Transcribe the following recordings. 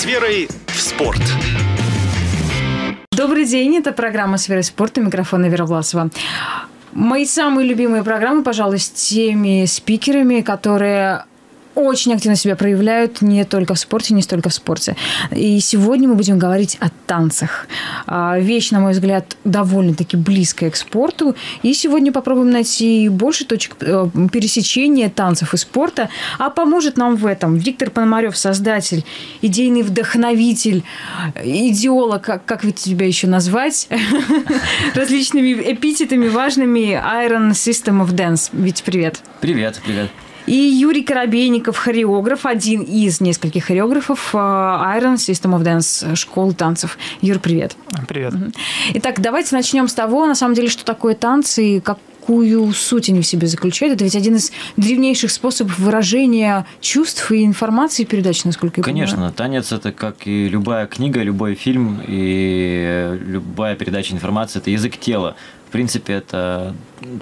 С верой в спорт. Добрый день, это программа «С верой в спорт», у микрофона Вера Власова. Мои самые любимые программы, пожалуй, с теми спикерами, которые очень активно себя проявляют не только в спорте, не столько в спорте. И сегодня мы будем говорить о танцах. Вещь, на мой взгляд, довольно-таки близкая к спорту. И сегодня попробуем найти больше точек пересечения танцев и спорта. А поможет нам в этом Виктор Пономарев, создатель, идейный вдохновитель, идеолог, как ведь тебя еще назвать, различными эпитетами важными, Iron System of Dance. Вить, привет. Привет, привет. И Юрий Коробейников, хореограф, один из нескольких хореографов Iron System of Dance, школы танцев. Юр, привет. Привет. Итак, давайте начнем с того, на самом деле, что такое танцы и какую суть они в себе заключают. Это ведь один из древнейших способов выражения чувств и информации передачи, насколько я понимаю. Конечно, танец – это как и любая книга, любой фильм и любая передача информации – это язык тела. В принципе, это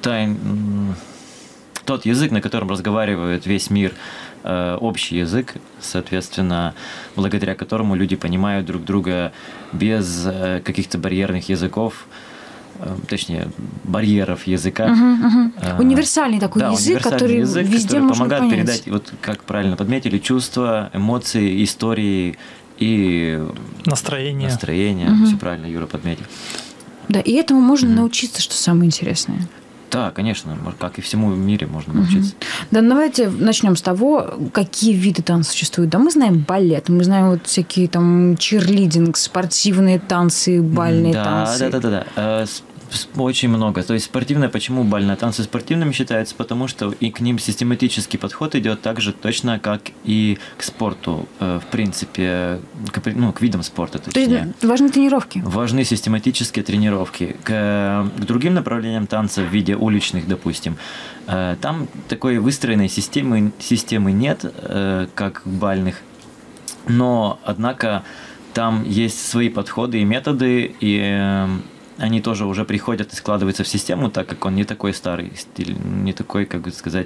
тот язык, на котором разговаривает весь мир, общий язык, соответственно, благодаря которому люди понимают друг друга без каких-то барьерных языков, точнее, барьеров языка. Универсальный такой язык, который язык, везде который можно помогает понять. передать, вот как правильно подметили, чувства, эмоции, истории и настроение. Все правильно Юра подметил. Да, и этому можно научиться, что самое интересное. Да, конечно, как и всему в мире можно научиться. Да, давайте начнем с того, какие виды танцев существуют. Да, мы знаем балет, мы знаем вот всякие там чирлидинг, спортивные танцы, бальные танцы. Да. Очень много. То есть спортивные, почему бальные танцы спортивными считаются? Потому что и к ним систематический подход идет так же точно, как и к спорту, в принципе, к видам спорта, точнее. То есть важны тренировки? Важны систематические тренировки. К другим направлениям танца в виде уличных, допустим, там такой выстроенной системы нет, как бальных, но, однако, там есть свои подходы и методы, и они тоже уже приходят и складываются в систему, так как он не такой старый стиль, не такой, как бы сказать...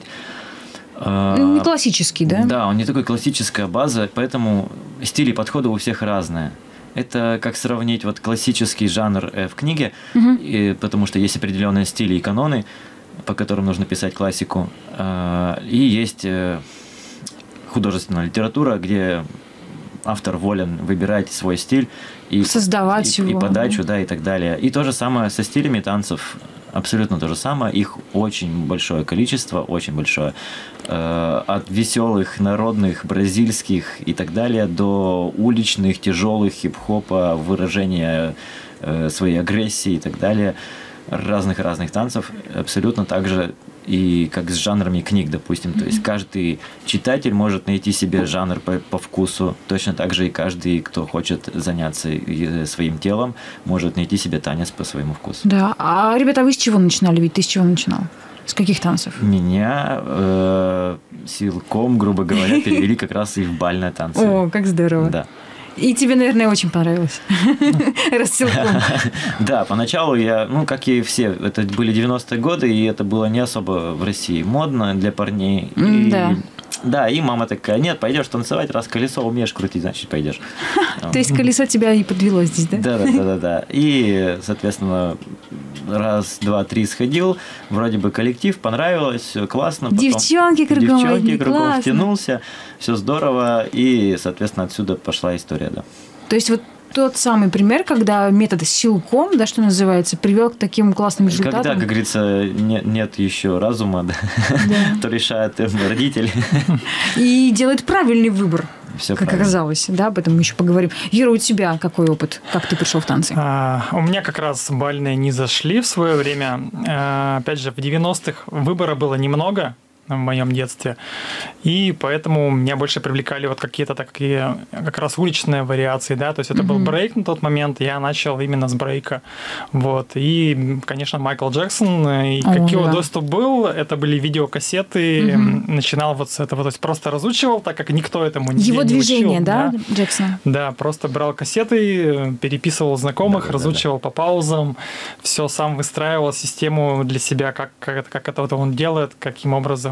Не классический, да? Да, он не такой классическая база, поэтому стили подхода у всех разные. Это как сравнить вот классический жанр в книге, потому что есть определенные стили и каноны, по которым нужно писать классику, и есть художественная литература, где автор волен выбирать свой стиль и создавать его, и подачу, да, и так далее. И то же самое со стилями танцев, абсолютно то же самое. Их очень большое количество, очень большое. От веселых, народных, бразильских и так далее до уличных, тяжелых, хип-хопа, выражения своей агрессии и так далее. Разных танцев. Абсолютно так же и как с жанрами книг, допустим. То есть каждый читатель может найти себе жанр по вкусу. Точно так же и каждый, кто хочет заняться своим телом, может найти себе танец по своему вкусу. Да. А, ребята, вы с чего начинали? Ведь ты с чего начинал? С каких танцев? Меня силком, грубо говоря, перевели как раз и в бальные танцы. О, как здорово. Да. И тебе, наверное, очень понравилось. Рассылком. Да, поначалу я, как и все, это были 90-е годы, и это было не особо в России модно для парней. Да, и мама такая: нет, пойдешь танцевать, раз колесо умеешь крутить, значит, пойдешь. То есть колесо тебя и подвело здесь, да? Да. И, соответственно, раз, два, три сходил, вроде бы коллектив, понравилось, все классно. Девчонки кругом втянулся, все здорово, и, соответственно, отсюда пошла история, да. То есть вот тот самый пример, когда метод силком, да, что называется, привел к таким классным результатам. Когда, как говорится, нет еще разума, да, то решает родитель. И делает правильный выбор. Все как оказалось, да, об этом мы еще поговорим. Юра, у тебя какой опыт? Как ты пришел в танцы? У меня как раз бальные не зашли в свое время. Опять же, в 90-х выбора было немного в моем детстве, и поэтому меня больше привлекали вот какие-то такие как раз уличные вариации, да, то есть это был брейк на тот момент, я начал именно с брейка, вот, и, конечно, Майкл Джексон, и как его доступ был, это были видеокассеты, начинал вот с этого, то есть просто разучивал, так как никто этому не учил. Его движение, да, Джексона? Да, просто брал кассеты, переписывал знакомых, разучивал по паузам, все сам выстраивал систему для себя, как это вот он делает, каким образом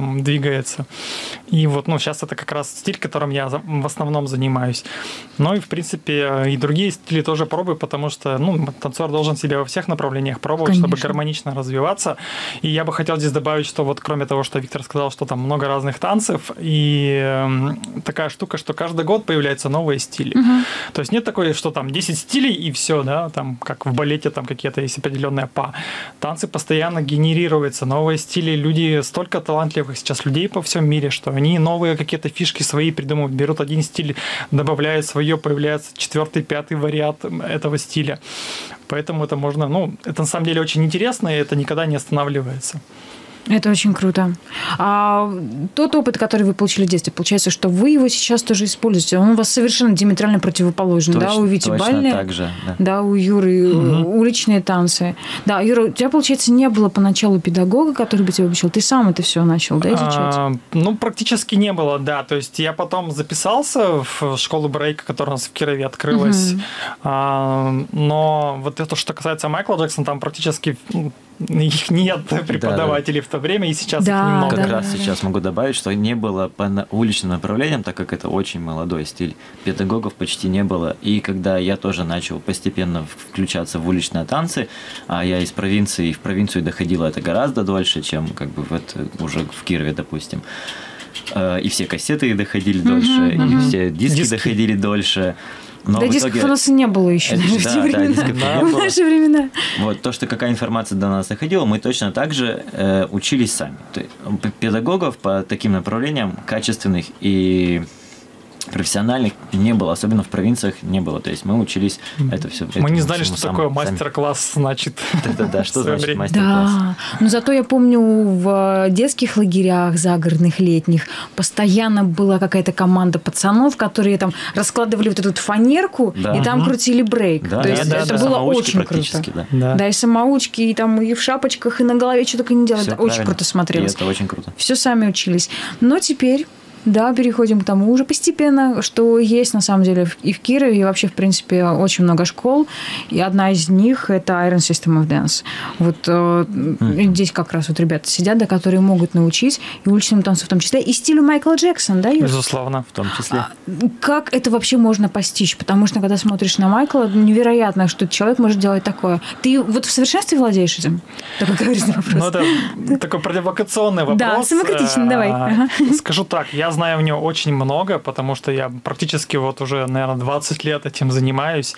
там двигается. И вот, сейчас это как раз стиль, которым я в основном занимаюсь. Ну и, в принципе, и другие стили тоже пробую, потому что, танцор должен себя во всех направлениях пробовать, Конечно. чтобы гармонично развиваться. И я бы хотел здесь добавить, что вот кроме того, что Виктор сказал, что там много разных танцев, и такая штука, что каждый год появляются новые стили. То есть нет такой, что там 10 стилей и все, да, там как в балете там какие-то есть определенные па. Танцы постоянно генерируются, новые стили, люди, столько талантливых сейчас людей по всем мире, что они новые какие-то фишки свои придумывают, берут один стиль, добавляют свое, появляется 4-й, 5-й вариант этого стиля. Поэтому это можно, это на самом деле очень интересно, и это никогда не останавливается. Это очень круто. А тот опыт, который вы получили в детстве, получается, что вы его сейчас тоже используете. Он у вас совершенно диаметрально противоположен. Точно, да, у Вити бальные, так же, да. Да, у Юры уличные танцы. Да, Юра, у тебя, получается, не было поначалу педагога, который бы тебя обучил. Ты сам это все начал, да, изучать? Практически не было, да. То есть я потом записался в школу брейка, которая у нас в Кирове открылась. Но вот это, что касается Майкла Джексона, там практически их нет преподавателей в то время, и сейчас их немного. Как раз сейчас могу добавить, что не было по уличным направлениям, так как это очень молодой стиль, педагогов почти не было. И когда я тоже начал постепенно включаться в уличные танцы, а я из провинции, и в провинцию доходило это гораздо дольше, чем уже в Кирове, допустим. И все кассеты доходили дольше, и все диски доходили дольше. Но да, дисков у нас и не было еще в наши времена. Вот то, что какая информация до нас доходила, мы точно так же учились сами. Педагогов по таким направлениям качественных и профессиональных не было, особенно в провинциях не было. То есть мы учились это все. Мы не знали, что такое мастер-класс значит. Да, что значит мастер-класс. Да, но зато я помню в детских лагерях загородных, летних постоянно была какая-то команда пацанов, которые там раскладывали вот эту фанерку и там крутили брейк. То есть это было очень круто. Да, и самоучки, и там и в шапочках, и на голове что только не делали. Это очень круто смотрелось. Это очень круто. Все сами учились. Но теперь... Да, переходим к тому уже постепенно, что есть на самом деле и в Кирове, и вообще, в принципе, очень много школ. И одна из них – это Iron System of Dance. Вот здесь как раз вот ребята сидят, да, которые могут научить и уличному танцу в том числе, и стилю Майкла Джексона, да, Юр? Безусловно, в том числе. Как это вообще можно постичь? Потому что, когда смотришь на Майкла, невероятно, что человек может делать такое. Ты вот в совершенстве владеешь этим? Такой каверзный вопрос. Это такой провокационный вопрос. Да, самокритичный, давай. Скажу так, я знаю в нее очень много, потому что я практически вот уже, наверное, 20 лет этим занимаюсь.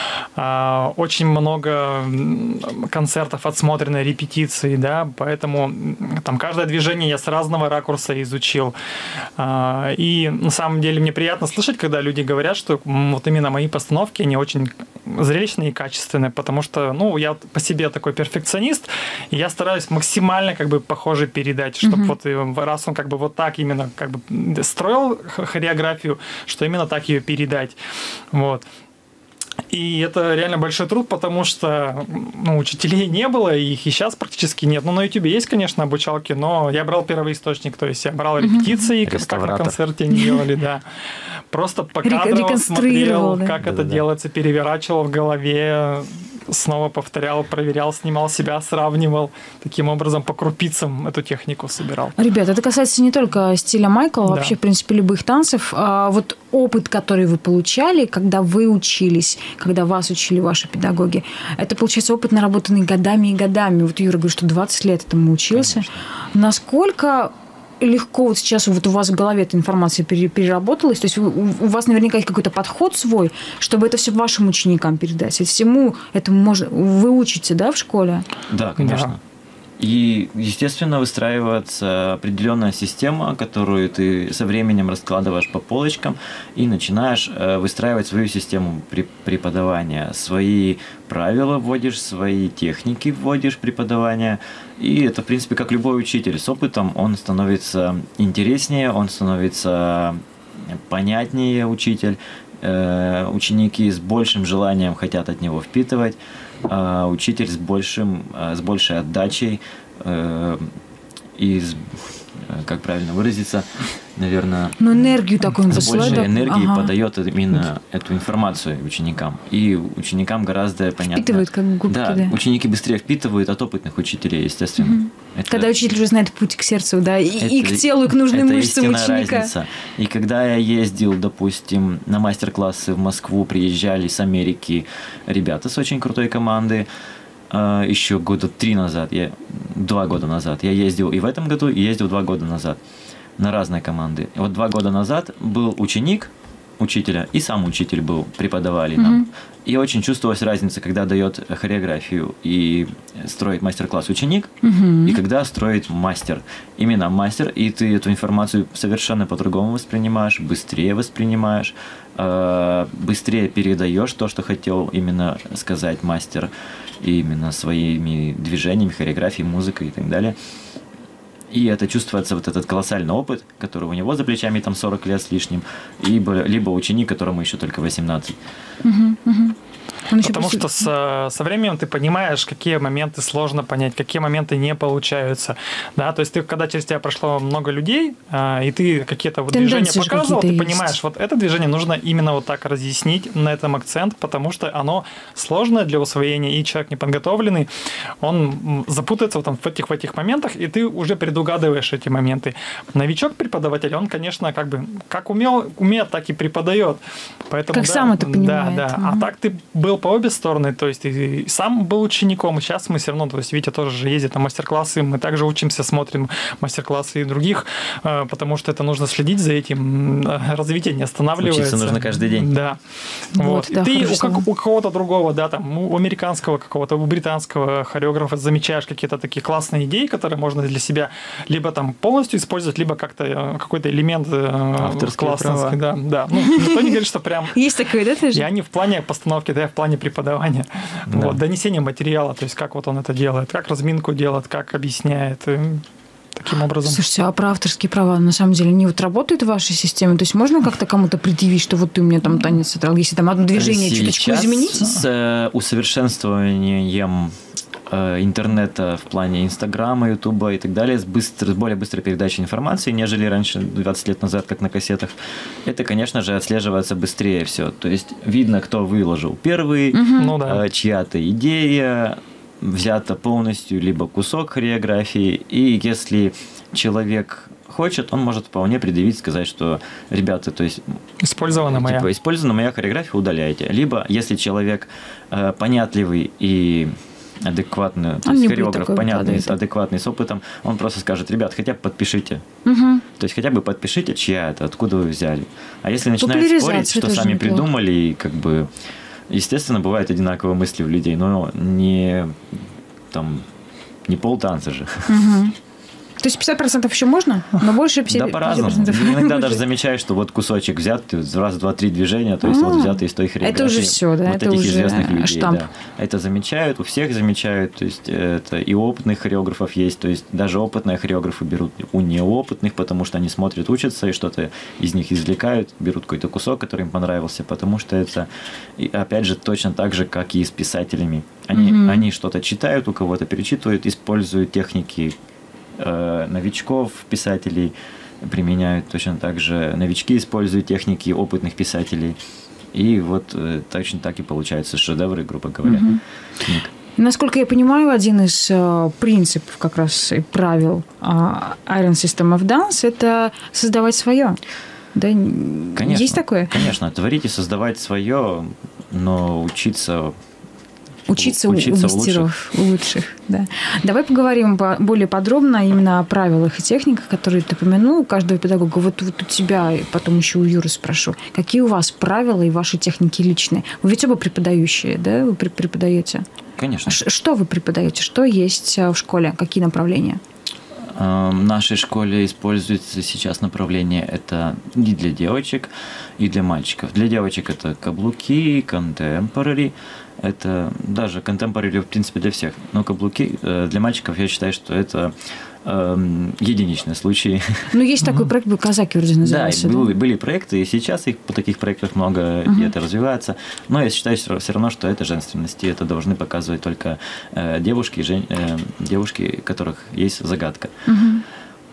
Очень много концертов отсмотрено, репетиций, да, поэтому там каждое движение я с разного ракурса изучил. И на самом деле мне приятно слышать, когда люди говорят, что вот именно мои постановки, они очень зрелищные и качественные, потому что, я по себе такой перфекционист, и я стараюсь максимально похоже передать, чтобы вот раз он вот так именно строил хореографию, что именно так ее передать. Вот. И это реально большой труд, потому что учителей не было, и их и сейчас практически нет. На YouTube есть, конечно, обучалки, но я брал первоисточник, то есть я брал репетиции, как на концерте они делали, да. Просто покадрово смотрел, как это делается, переворачивал в голове, снова повторял, проверял, снимал себя, сравнивал. Таким образом, по крупицам эту технику собирал. Ребят, это касается не только стиля Майкла, вообще, в принципе, любых танцев. Вот опыт, который вы получали, когда вы учились, когда вас учили ваши педагоги, это, получается, опыт, наработанный годами и годами. Вот Юра говорит, что 20 лет этому учился. Конечно. Насколько легко вот сейчас вот у вас в голове эта информация переработалась? То есть у вас наверняка есть какой-то подход свой, чтобы это все вашим ученикам передать? Ведь всему этому вы учите, да, в школе? Да, конечно. Да. И, естественно, выстраивается определенная система, которую ты со временем раскладываешь по полочкам и начинаешь выстраивать свою систему преподавания. Свои правила вводишь, свои техники вводишь преподавания. И это, в принципе, как любой учитель. С опытом он становится интереснее, он становится понятнее учитель. Ученики с большим желанием хотят от него впитывать. Учитель с большей отдачей и как правильно выразиться, наверное... Но энергию такую он с посылает. большей энергией подает именно эту информацию ученикам. И ученикам гораздо понятно... Впитывают как губки, да. Ученики быстрее впитывают от опытных учителей, естественно. Когда учитель уже знает путь к сердцу, да, и к телу, и к нужным мышцам ученика. Разница. И когда я ездил, допустим, на мастер-классы в Москву, приезжали с Америки ребята с очень крутой команды, еще года 2 года назад. Я ездил и в этом году, и ездил 2 года назад на разные команды. И вот 2 года назад был ученик учителя, и сам учитель был, преподавали нам. И очень чувствовалась разница, когда дает хореографию и строит мастер-класс ученик, и когда строит мастер. Именно мастер, и ты эту информацию совершенно по-другому воспринимаешь, быстрее воспринимаешь, быстрее передаешь то, что хотел именно сказать мастер, именно своими движениями, хореографией, музыкой и так далее. И это чувствуется вот этот колоссальный опыт, который у него за плечами там 40 лет с лишним, либо ученик, которому еще только 18. Потому что со временем ты понимаешь, какие моменты сложно понять, какие моменты не получаются. Да? То есть ты, когда через тебя прошло много людей, и ты какие-то вот движения показывал, ты понимаешь, вот это движение нужно именно вот так разъяснить, на этом акцент, потому что оно сложное для усвоения, и человек неподготовленный, он запутается вот в этих моментах, и ты уже предугадываешь эти моменты. Новичок-преподаватель, он, конечно, как умеет, так и преподает. Поэтому, как сам это понимает. Да. А так ты был по обе стороны, то есть и сам был учеником, и сейчас мы все равно, то есть Витя тоже же ездит на мастер-классы, мы также учимся, смотрим мастер-классы и других, потому что это нужно следить за этим, развитие не останавливается. Учиться нужно каждый день. Да. Вот. И ты у кого-то другого, да, там, у американского какого-то, у британского хореографа замечаешь какие-то такие классные идеи, которые можно для себя либо там полностью использовать, либо как-то какой-то элемент классного. Да. Ну, никто не говорит, что прям... Есть такое, да, тоже? Я не в плане постановки, да, в плане преподавания. Да. Вот, донесение материала, то есть как вот он это делает, как разминку делает, как объясняет. Таким образом. Слушайте, а про авторские права на самом деле не вот работают в вашей системе? То есть можно как-то кому-то предъявить, что вот ты у меня там танец сыграл, если там одно движение чуточку изменить? С усовершенствованием интернета в плане Инстаграма, Ютуба и так далее, с более быстрой передачей информации, нежели раньше, 20 лет назад, как на кассетах, это, конечно же, отслеживается быстрее все. То есть видно, кто выложил первый, чья-то идея, взята полностью, либо кусок хореографии, и если человек хочет, он может вполне предъявить, сказать, что, ребята, то есть... Использована моя хореография, удаляйте. Либо, если человек понятливый и адекватный, то есть хореограф понятный, адекватный, с опытом, он просто скажет, ребят, хотя бы подпишите. То есть хотя бы подпишите, чья это, откуда вы взяли. А если начинают спорить, что сами придумали, и как бы... Естественно, бывают одинаковые мысли у людей, но не полтанца же. То есть 50% еще можно, но больше 50%. Да, по-разному. Иногда даже замечаешь, что вот кусочек взят, раз, два, три движения, то есть вот взятый из той хореографии. Это уже все, да? Вот это этих уже известных людей, штамп. да. Это замечают, у всех замечают, то есть это и у опытных хореографов есть, то есть даже опытные хореографы берут у неопытных, потому что они смотрят, учатся и что-то из них извлекают, берут какой-то кусок, который им понравился, потому что это, опять же, точно так же, как и с писателями. Они что-то читают, у кого-то перечитывают, используют техники новичков, писателей, применяют точно так же. Новички используют техники опытных писателей. И вот точно так и получаются шедевры, грубо говоря. Насколько я понимаю, один из принципов, как раз и правил Iron System of Dance – это создавать свое. Да? Конечно, есть такое? Конечно. Творить и создавать свое, но учиться у мастеров, у лучших. Да. Давай поговорим более подробно именно о правилах и техниках, которые ты упомянул, у каждого педагога. Вот у тебя, и потом еще у Юры спрошу. Какие у вас правила и ваши техники личные? Вы ведь оба преподающие, да? Вы преподаете? Конечно. Что вы преподаете? Что есть в школе? Какие направления? В нашей школе используется сейчас направление это и для девочек, и для мальчиков. Для девочек это каблуки, contemporary. Это даже contemporary, в принципе, для всех. Но каблуки для мальчиков, я считаю, что это единичные случаи. Ну, есть такой проект, казаки вроде называется. Да, были проекты, и сейчас таких проектов много, и это развивается. Но я считаю все равно, что это женственность, и это должны показывать только девушки, у которых есть загадка.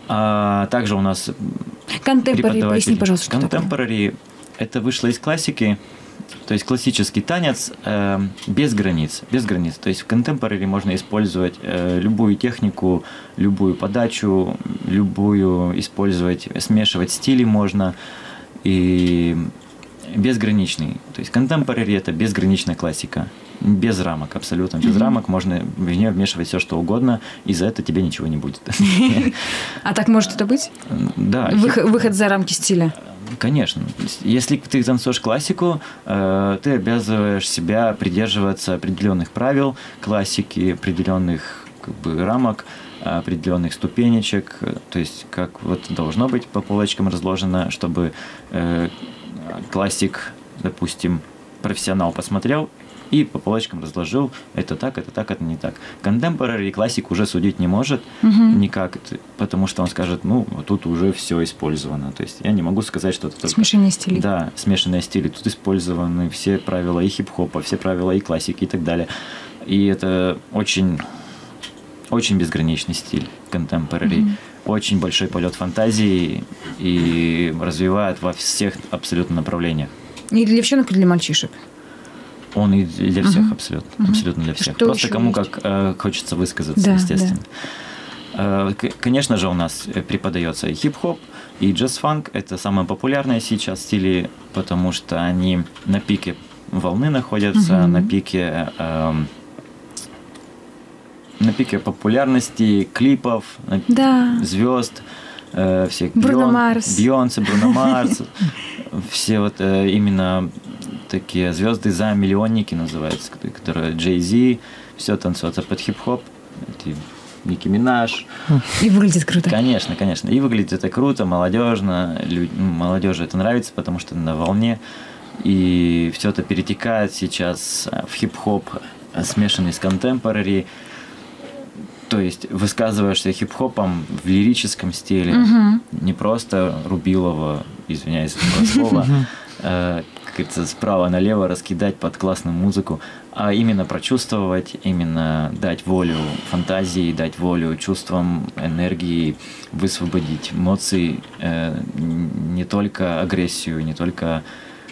А также у нас Contemporary, поясни, пожалуйста, что такое. Contemporary – это вышло из классики, то есть классический танец без границ. Без границ. То есть в Contemporary можно использовать любую технику, любую подачу, любую использовать, смешивать стили можно. И безграничный. То есть Contemporary – это безграничная классика. Без рамок, абсолютно без рамок. Можно в нее вмешивать все, что угодно, и за это тебе ничего не будет. А так может это быть? Да. Выход за рамки стиля? Конечно. Если ты танцуешь классику, ты обязываешь себя придерживаться определенных правил классики, определенных рамок, определенных ступенечек. То есть как вот должно быть по полочкам разложено, чтобы классик, допустим, профессионал посмотрел и по полочкам разложил, это так, это не так. Contemporary классик уже судить не может никак, потому что он скажет, ну, тут уже все использовано. То есть я не могу сказать, что это только... Смешанные стили. Да, смешанные стили. Тут использованы все правила и хип-хопа, все правила и классики и так далее. И это очень, очень безграничный стиль Contemporary. Очень большой полет фантазии и развивает во всех абсолютно направлениях. И для девчонок, и для мальчишек? Он и для всех абсолютно. Абсолютно для всех. Что просто кому есть? как хочется высказаться, да, естественно. Да. Конечно же, у нас преподается и хип-хоп, и джаз-фанк. Это самые популярные сейчас стили, потому что они на пике волны находятся, на пике популярности клипов, звезд, всех Бейонсе, Бруно Марс, все вот именно такие звезды за миллионники называются, которые Jay-Z, все танцуется под хип-хоп, Ники Минаж. И выглядит круто. Конечно, конечно. И выглядит это круто, молодежно. Молодежи это нравится, потому что на волне. И все это перетекает сейчас в хип-хоп, смешанный с contemporary. То есть высказываешься хип-хопом в лирическом стиле. Не просто Рубилова, извиняюсь за такое слово, как говорится, справа налево раскидать под классную музыку, а именно прочувствовать, именно дать волю фантазии, дать волю чувствам, энергии, высвободить эмоции, не только агрессию, не только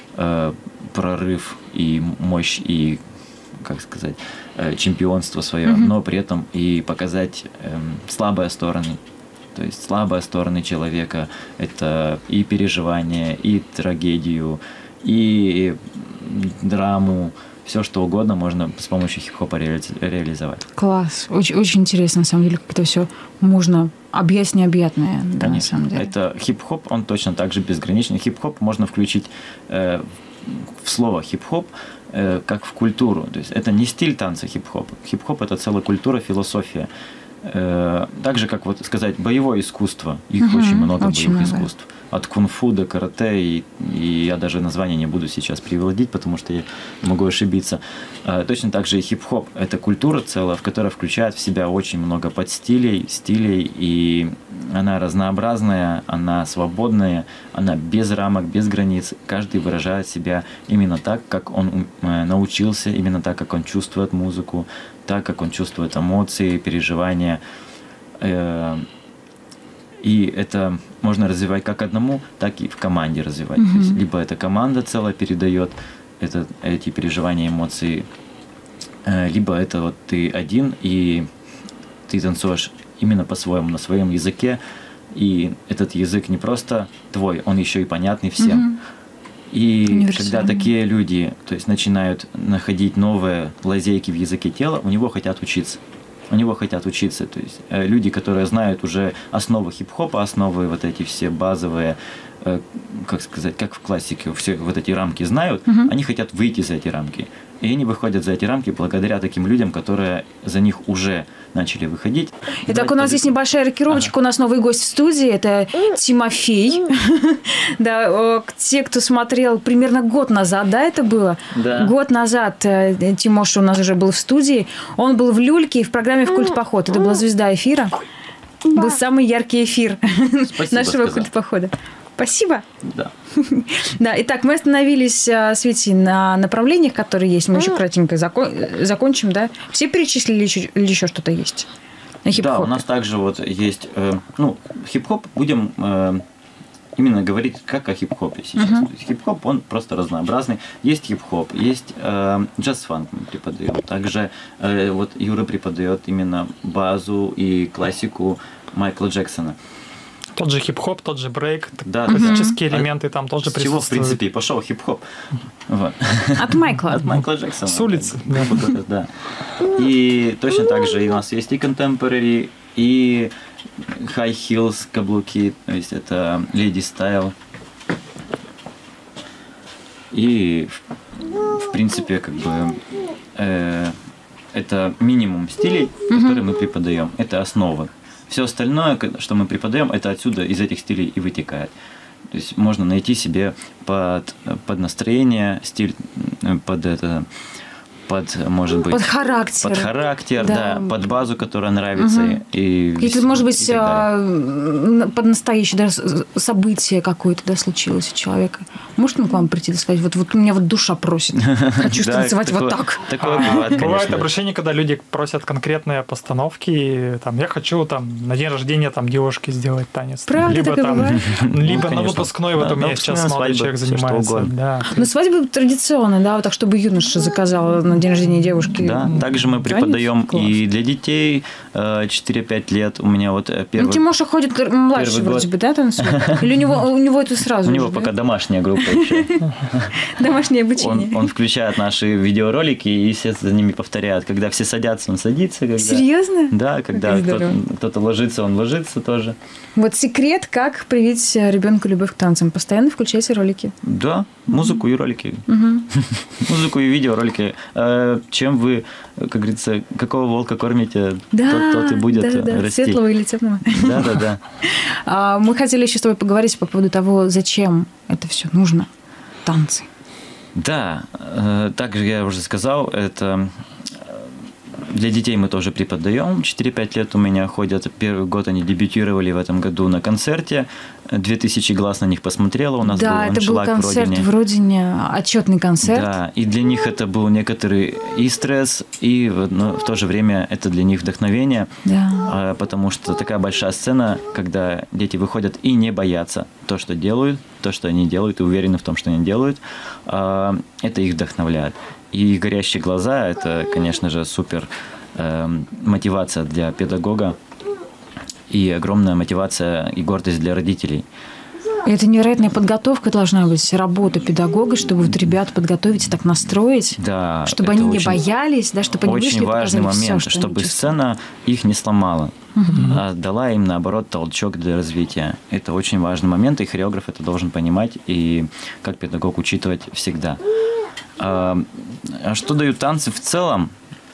прорыв и мощь, и, как сказать, чемпионство свое, но при этом и показать слабые стороны. То есть слабые стороны человека – это и переживания, и трагедию, и драму, все что угодно можно с помощью хип-хопа реализовать. Класс. Очень, очень интересно, на самом деле, как это все можно объять необъятное. Да, на самом деле. Это хип-хоп, он точно так же безграничный. Хип-хоп можно включить в слово хип-хоп как в культуру. То есть это не стиль танца хип-хоп. Хип-хоп – это целая культура, философия. Так же, как вот сказать, боевое искусство. Их очень много боевых искусств. От кунг-фу до карате, и я даже название не буду сейчас приводить, потому что я могу ошибиться. Точно так же и хип-хоп. Это культура целая, в которой включает в себя очень много подстилей, стилей, и она разнообразная, она свободная, она без рамок, без границ. Каждый выражает себя именно так, как он научился, именно так, как он чувствует музыку, так, как он чувствует эмоции, переживания. И это можно развивать как одному, так и в команде развивать. То есть, либо эта команда целая передает эти переживания, эмоции, либо это вот ты один, и ты танцуешь именно по-своему, на своем языке, и этот язык не просто твой, он еще и понятный всем. И когда такие люди, то есть, начинают находить новые лазейки в языке тела, у него хотят учиться. То есть люди, которые знают уже основы хип-хопа, основы вот эти все базовые, как сказать, как в классике, все вот эти рамки знают, они хотят выйти за эти рамки. И они выходят за эти рамки благодаря таким людям, которые за них уже начали выходить. Итак, у нас здесь небольшая рокировочка. У нас новый гость в студии. Это Тимофей. Да, те, кто смотрел примерно год назад, да, это было? Да. Год назад Тимоша у нас уже был в студии. Он был в люльке и в программе «В культ поход». Это была звезда эфира. Был самый яркий эфир нашего культ похода. Спасибо. Да. Да, итак, мы остановились с Витей на направлениях, которые есть. Мы еще кратенько закончим, да? Все перечислили или еще что-то есть? Да, у нас также вот есть, хип-хоп, будем именно говорить как о хип-хопе сейчас. То есть хип-хоп, он просто разнообразный. Есть хип-хоп, есть джаз-фанк мы преподаем. Также вот Юра преподает именно базу и классику Майкла Джексона. Тот же хип-хоп, тот же брейк, да, классические элементы там тоже присутствуют. С чего, в принципе, и пошел хип-хоп. Вот. От Майкла. От Майкла Джексона. С улицы. Да. И точно так же у нас есть и contemporary, и high heels, каблуки, то есть это lady style. И, в принципе, как бы это минимум стилей, которые мы преподаем. Это основа. Все остальное, что мы преподаем, это отсюда, из этих стилей и вытекает. То есть можно найти себе под настроение стиль, может быть, под характер, да, под базу, которая нравится. Если, может быть, под настоящее событие какое-то, да, случилось у человека. Может он к вам прийти и сказать, вот у меня вот душа просит, хочу танцевать вот так. Такое бывает, бывает обращение, когда люди просят конкретные постановки, там, я хочу там на день рождения там девушке сделать танец. Правда, либо так и бывает? Либо на выпускной, вот у меня сейчас молодой человек занимается. Но свадьба традиционная, да, вот так, чтобы юноша заказал на день рождения девушки. Да, также мы преподаем и для детей 4-5 лет. У меня вот первый... Ну, Тимоша ходит младший вроде бы, да, танцует? Или у него это сразу? У него пока домашняя группа еще. Домашнее обучение. Он включает наши видеоролики и все за ними повторяют. Когда все садятся, он садится. Серьезно? Да, когда кто-то ложится, он ложится тоже. Вот секрет, как привить ребенку любовь к танцам. Постоянно включайте ролики. Да, музыку и ролики. Музыку и видеоролики. Чем вы, как говорится, какого волка кормите, тот и будет расти. Светлого или темного. Да. Мы хотели еще с тобой поговорить по поводу того, зачем это все нужно, танцы. Да, также я уже сказал, это для детей мы тоже преподаем. 4-5 лет у меня ходят. Первый год они дебютировали в этом году на концерте. 2000 глаз на них посмотрело. У нас был аншлаг это был концерт в Родине, отчетный концерт. Да, и для них это был некоторый и стресс, и в то же время это для них вдохновение. Да. Потому что такая большая сцена, когда дети выходят и не боятся то, что делают, то, что они делают, и уверены в том, что они делают, это их вдохновляет. И горящие глаза – это, конечно же, супер мотивация для педагога и огромная мотивация и гордость для родителей. Это невероятная подготовка должна быть, работа педагога, чтобы вот ребят подготовить и так настроить, да, чтобы они не боялись, да, чтобы они вышли и показали очень важный момент, все, чтобы сцена их не сломала, а дала им, наоборот, толчок для развития. Это очень важный момент, и хореограф это должен понимать и как педагог учитывать всегда. А что дают танцы в целом?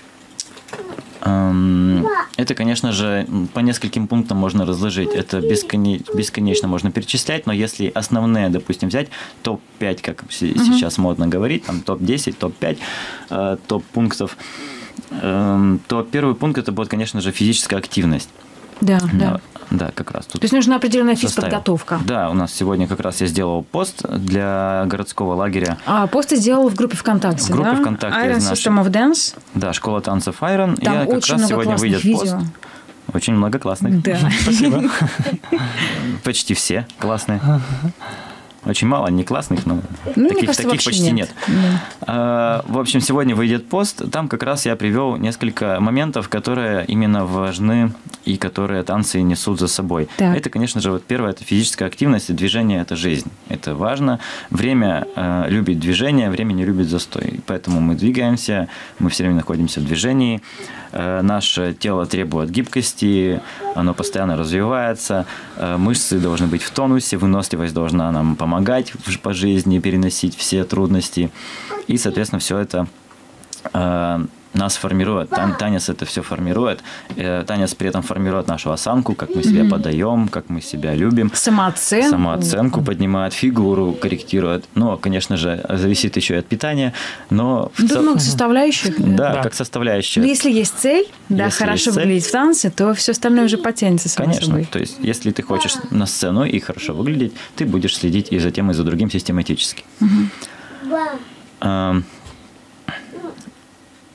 Это, конечно же, по нескольким пунктам можно разложить. Это бесконечно можно перечислять, но если основные, допустим, взять топ-5, как сейчас модно говорить, там топ-10, топ-5 топ-пунктов, то первый пункт это будет, конечно же, физическая активность. Да, как раз тут. То есть нужна определенная физподготовка. Да, у нас сегодня как раз я сделал пост для городского лагеря. Пост ты сделал в группе ВКонтакте, в группе ВКонтакте. Iron System of Dance. Да, школа танцев Iron. Там я очень как раз много сегодня выйдет видео. пост. Очень много классных. Да. Спасибо. Почти все классные. Очень мало не классных, но таких почти нет. В общем, сегодня выйдет пост. Там как раз я привел несколько моментов, которые именно важны и которые танцы несут за собой. Так. Это, конечно же, вот первое, это физическая активность, и движение – это жизнь. Это важно. Время любит движение, время не любит застой. Поэтому мы двигаемся, мы все время находимся в движении. Наше тело требует гибкости, оно постоянно развивается, мышцы должны быть в тонусе, выносливость должна нам помогать по жизни, переносить все трудности. И, соответственно, все это нас формирует. Танец это все формирует. Танец при этом формирует нашу осанку, как мы себя подаем, как мы себя любим. Самооценку поднимает, фигуру корректирует. Но, конечно же, зависит еще и от питания. Но тут много составляющих. Да, как составляющая. Но если есть цель, хорошо выглядеть в танце, то все остальное уже потянется само собой. Конечно. То есть, если ты хочешь на сцену и хорошо выглядеть, ты будешь следить и за тем, и за другим систематически.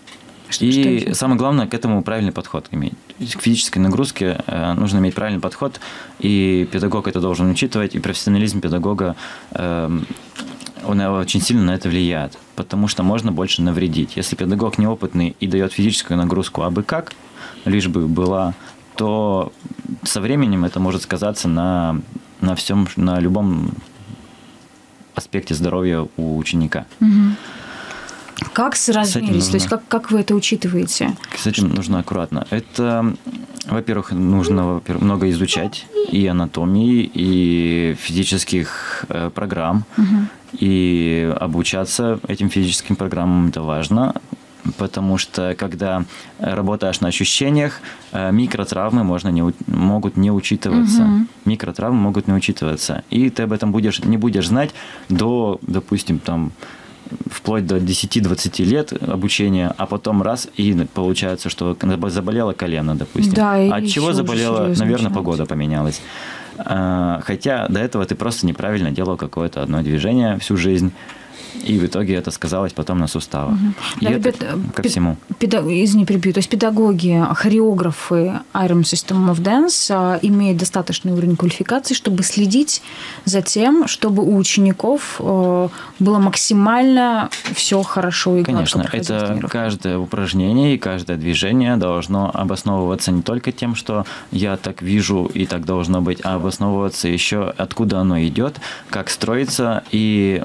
И самое главное, к этому правильный подход иметь. К физической нагрузке нужно иметь правильный подход, и педагог это должен учитывать, и профессионализм педагога, он очень сильно на это влияет, потому что можно больше навредить. Если педагог неопытный и дает физическую нагрузку абы как, лишь бы была, то со временем это может сказаться на всем, на любом аспекте здоровья у ученика. Как соразмерить? То есть как вы это учитываете? С этим нужно аккуратно. Это, во-первых, нужно много изучать и анатомии, и физических программ, и обучаться этим физическим программам. Это важно, потому что когда работаешь на ощущениях, микротравмы могут не учитываться. Микротравмы могут не учитываться. И ты об этом не будешь знать до, допустим, вплоть до 10-20 лет обучения, а потом раз, и получается, что заболело колено, допустим. Да, от чего заболело? Наверное, погода поменялась. Хотя до этого ты просто неправильно делал какое-то одно движение всю жизнь, и в итоге это сказалось потом на суставах. И да, это ко всему. Извини, перебью. То есть педагоги, хореографы IRM System of Dance имеют достаточный уровень квалификации, чтобы следить за тем, чтобы у учеников было максимально все хорошо и гладко. Конечно, это каждое упражнение и каждое движение должно обосновываться не только тем, что я так вижу и так должно быть, а обосновываться еще, откуда оно идет, как строится и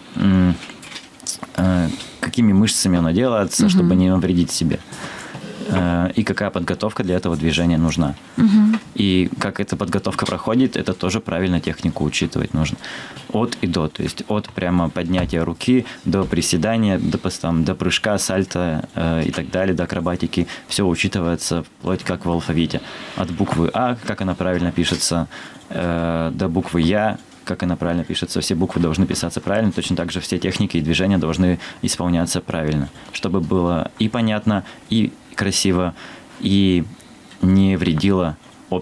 какими мышцами оно делается, чтобы не навредить себе. И какая подготовка для этого движения нужна. И как эта подготовка проходит, это тоже правильно технику учитывать нужно. От и до. То есть от прямо поднятия руки до приседания, до прыжка, сальто и так далее, до акробатики. Все учитывается вплоть как в алфавите. От буквы А, как она правильно пишется, до буквы Я, как она правильно пишется. Все буквы должны писаться правильно. Точно так же все техники и движения должны исполняться правильно, чтобы было и понятно, и красиво, и не вредило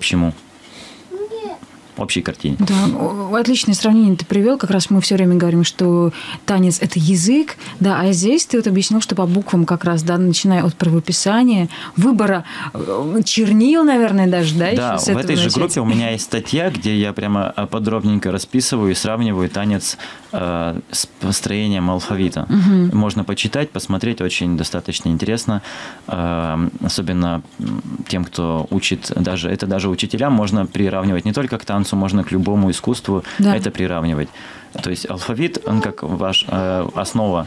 общей картине. Да, отличное сравнение ты привел. Как раз мы все время говорим, что танец – это язык, да, а здесь ты вот объяснил, что по буквам как раз, да, начиная от правописания, выбора чернил, наверное, даже, да? Да, в этой же группе у меня есть статья, где я прямо подробненько расписываю и сравниваю танец с построением алфавита. Можно почитать, посмотреть, очень достаточно интересно. Особенно тем, кто учит, это даже учителям можно приравнивать не только к танцу, можно к любому искусству это приравнивать. То есть алфавит, он как ваш основа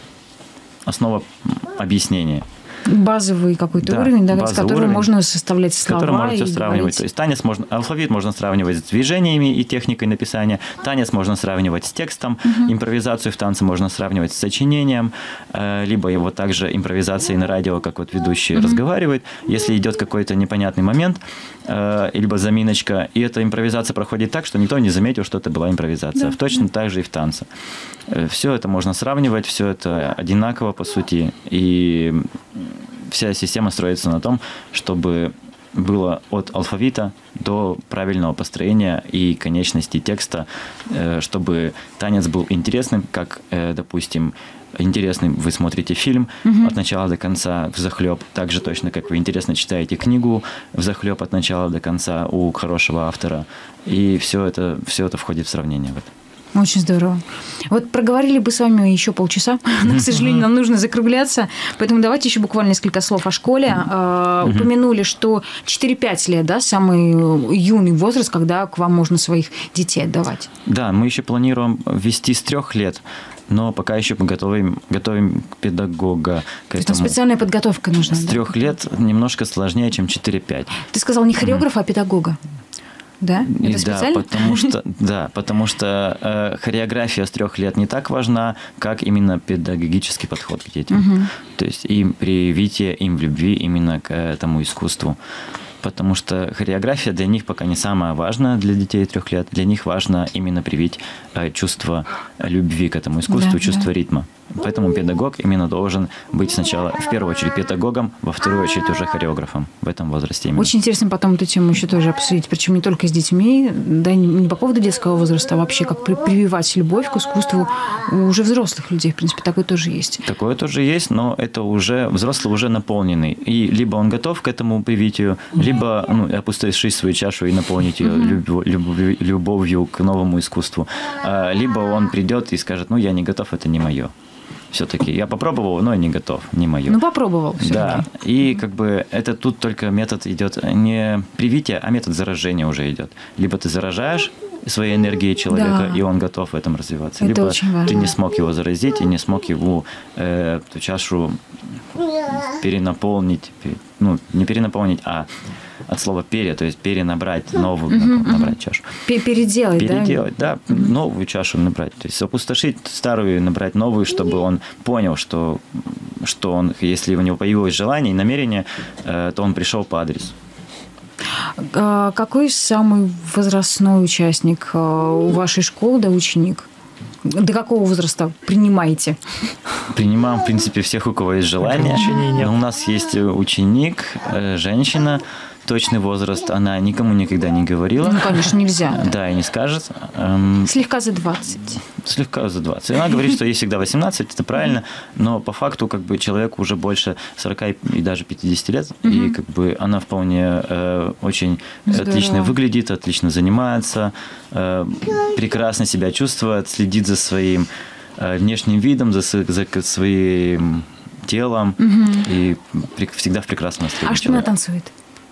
объяснения. Базовый какой-то уровень, да, с которым можно составлять слова. С которым можете сравнивать. Говорить. То есть алфавит можно сравнивать с движениями и техникой написания, танец можно сравнивать с текстом, импровизацию в танце можно сравнивать с сочинением, либо его также импровизацией на радио, как вот ведущий разговаривает. Если идет какой-то непонятный момент, либо заминочка, и эта импровизация проходит так, что никто не заметил, что это была импровизация. Точно так же и в танце. Все это можно сравнивать, все это одинаково, по сути, и вся система строится на том, чтобы было от алфавита до правильного построения и конечности текста, чтобы танец был интересным, как, допустим, интересным вы смотрите фильм от начала до конца взахлеб, так же точно, как вы интересно читаете книгу взахлеб от начала до конца у хорошего автора. И все это входит в сравнение в это. Очень здорово. Вот проговорили бы с вами еще полчаса, но, к сожалению, нам нужно закругляться. Поэтому давайте еще буквально несколько слов о школе. Упомянули, что 4-5 лет, да, самый юный возраст, когда к вам можно своих детей отдавать. Да, мы еще планируем ввести с 3 лет. Но пока еще мы готовим педагога к этому. То есть специальная подготовка нужна. С 3 лет немножко сложнее, чем 4-5. Ты сказал не хореографа, а педагога. Да? Это специально? Потому что хореография с 3 лет не так важна, как именно педагогический подход к детям. То есть им привитие им в любви именно к этому искусству. потому что хореография для них пока не самая важная для детей 3 лет. Для них важно именно привить чувство любви к этому искусству, чувство ритма. Поэтому педагог именно должен быть сначала, в первую очередь, педагогом, во вторую очередь уже хореографом в этом возрасте. Именно. Очень интересно потом эту тему еще тоже обсудить, причем не только с детьми, да, не по поводу детского возраста, а вообще как прививать любовь к искусству у уже взрослых людей, в принципе, такое тоже есть. Такое тоже есть, но это уже взрослый уже наполненный. И либо он готов к этому привитию, либо опустошить свою чашу и наполнить ее любовью к новому искусству. Либо он придет и скажет, я не готов, это не мое. Все-таки я попробовал, но не готов, не мое. Попробовал. Да, и это тут только метод идет не привитие, а метод заражения уже идет. Либо ты заражаешь своей энергией человека, и он готов в этом развиваться. Это либо очень важно. Ты не смог его заразить и не смог его эту чашу перенаполнить, не перенаполнить, а от слова пере, то есть перенабрать новую, набрать чашу. Переделать, да, новую чашу набрать. То есть опустошить старую и набрать новую, чтобы он понял, что он, если у него появилось желание и намерение, то он пришел по адресу. Какой самый возрастной участник у вашей школы, ученик? До какого возраста принимаете? Принимаем, в принципе, всех, у кого есть желание. Но у нас есть ученик, женщина, точный возраст она никому никогда не говорила. Конечно, нельзя. Да, и не скажет. Слегка за 20. Слегка за 20. Она говорит, что ей всегда 18, это правильно, но по факту человеку уже больше 40 и даже 50 лет, и она вполне очень отлично выглядит, отлично занимается, прекрасно себя чувствует, следит за своим внешним видом, за своим телом, и всегда в прекрасном настроении. А что она танцует?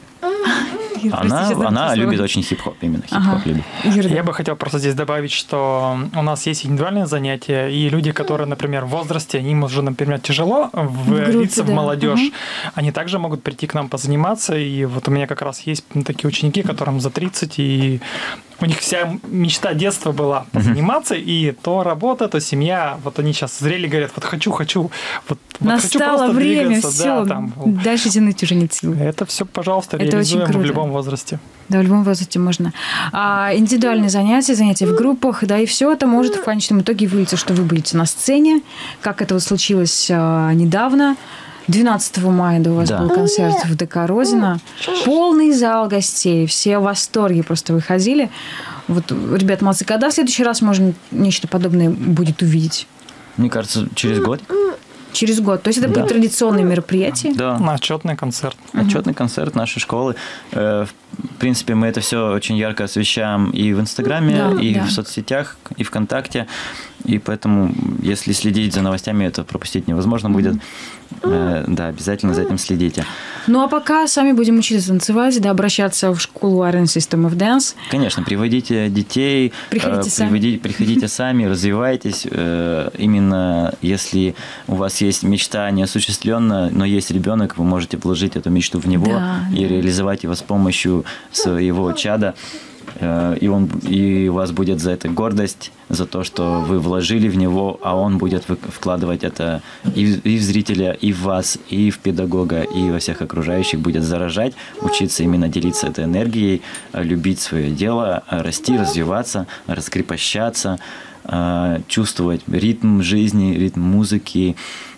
Она любит очень хип-хоп, именно хип-хоп любит. Я бы хотел просто здесь добавить, что у нас есть индивидуальные занятия, и люди, которые, например, в возрасте, им уже, например, тяжело влиться в молодежь, они также могут прийти к нам позаниматься, и вот у меня как раз есть такие ученики, которым за 30, и у них вся мечта детства была позаниматься, и то работа, то семья, вот они сейчас зрели, говорят, хочу, настало время, все, дальше тянуть уже нет сил. Это все, пожалуйста, реализуем в любом возрасте. Да, в любом возрасте можно. Индивидуальные занятия в группах, да, и все это может в конечном итоге вылиться, что вы будете на сцене, как это случилось недавно. 12 мая у вас был концерт в ДК «Розина». Полный зал гостей. Все в восторге просто выходили. Вот, ребят, молодцы. Когда в следующий раз можно нечто подобное будет увидеть? Мне кажется, через год. Через год. То есть это будет традиционное мероприятие? Да. Отчетный концерт. Отчетный концерт нашей школы. В принципе, мы это все очень ярко освещаем и в Инстаграме, и в соцсетях, и ВКонтакте. И поэтому, если следить за новостями, это пропустить невозможно будет. Да, обязательно за этим следите. А пока сами будем учиться танцевать, обращаться в школу Iron System of Dance. Конечно, приводите детей, приходите сами, развивайтесь. Именно если у вас есть мечта неосуществленная, но есть ребенок, вы можете вложить эту мечту в него и реализовать его с помощью своего чада. И у вас будет за это гордость, за то, что вы вложили в него, а он будет вкладывать это и в зрителя, и в вас, и в педагога, и во всех окружающих, будет заражать, учиться именно делиться этой энергией, любить свое дело, расти, развиваться, раскрепощаться, чувствовать ритм жизни, ритм музыки,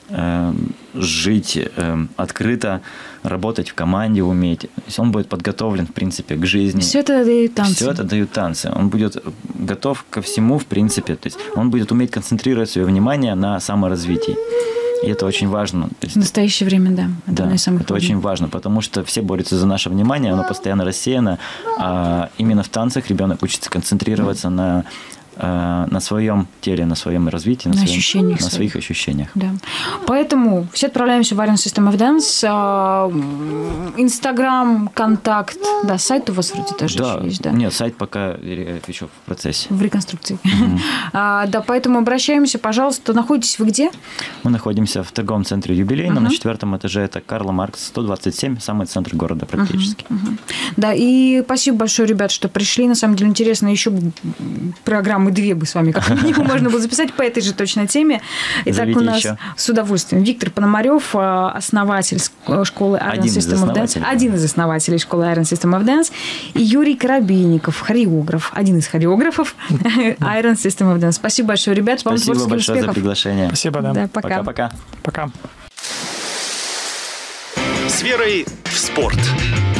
жить открыто, работать в команде уметь. То есть он будет подготовлен, в принципе, к жизни. Все это дают танцы. Все это дают танцы. Он будет готов ко всему, в принципе. То есть он будет уметь концентрировать свое внимание на саморазвитии. И это очень важно. То есть, в настоящее время, да. Это очень важно, потому что все борются за наше внимание, оно постоянно рассеяно. А именно в танцах ребенок учится концентрироваться на своем теле, на своем развитии, на своих ощущениях. Да. Поэтому все отправляемся в Iron System of Dance. Инстаграм, контакт. Да, сайт у вас вроде тоже еще есть, да? Нет, сайт пока еще в процессе. В реконструкции. Да, поэтому обращаемся, пожалуйста. Находитесь вы где? Мы находимся в торговом центре «Юбилейном» на 4-м этаже. Это Карла Маркс, 127, самый центр города практически. Да, и спасибо большое, ребят, что пришли. На самом деле интересно еще программу программы 2 бы с вами как минимум можно было записать по этой же точной теме. Итак, у нас с удовольствием Виктор Пономарев, основатель школы Iron System of Dance, один из основателей школы Iron System of Dance, и Юрий Коробейников, хореограф, один из хореографов Iron System of Dance. Спасибо большое, ребят. Вам спасибо большое успехов. За приглашение. Спасибо, да. Пока. Пока. С верой в спорт.